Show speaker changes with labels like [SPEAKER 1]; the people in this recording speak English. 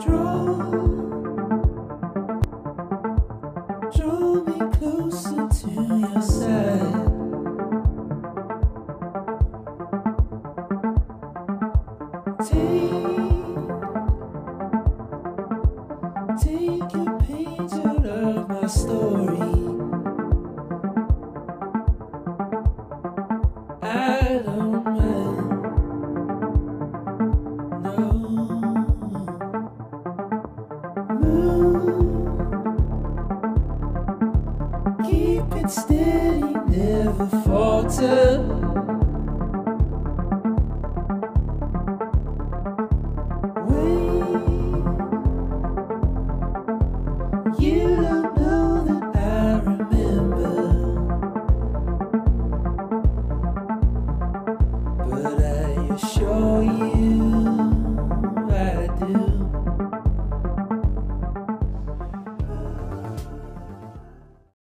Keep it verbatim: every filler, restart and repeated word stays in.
[SPEAKER 1] Draw, draw me closer to your side. Take, take a page out of my story. I don't mind, no. Move, keep it steady, never falter.